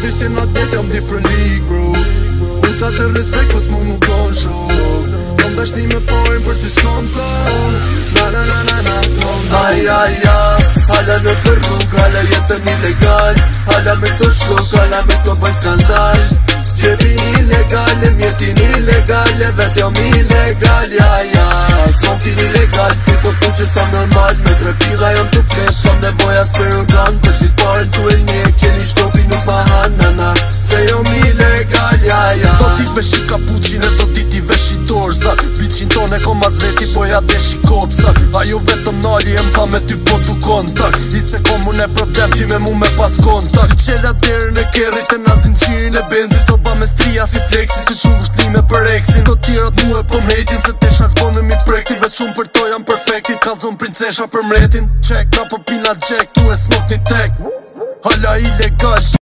ty si na vet jam different league bro. Unë ka të respekt pës mu nuk kon shok. Jam dashni me pojnë për ty s'kom kon. Na na na na na na. Ai ai ai, hala në për rrug, hala jetën ilegal. Hala me të shok, hala me të bëj skandal. Gjepi ilegale, mjetin ilegale, vet jam ilegal, ja ja. S'kom t'in ilegal, ti po fun që sa normal. Me tre pila jam të flet, s'kom nevoja s'per organ. Për dit paren t'u e njek, qeni shtopi nuk ma hanana. Se jam ilegal, ja ja. Do t'i vesh i kapuqin e do t'i vesh i dorzat. Bicin ton e kom as veti, po ja desh i kopsat. Ajo vetëm nali e m'tha me ty po t'u kontakt. I se kom unë e problem, ti me mu me pas kontakt. Qela derën e kerrit e na zinqirin e benzit. To ba me stria si flexi, të shumë shtlime për exin. Do tjerat mu e po mrejtin, se tesha zbonëm i projekti. Vet shumë për to jam perfekti, kalzon princesha për mretin. Check na po pina jack, tu e smok një tek. Hala ilegal.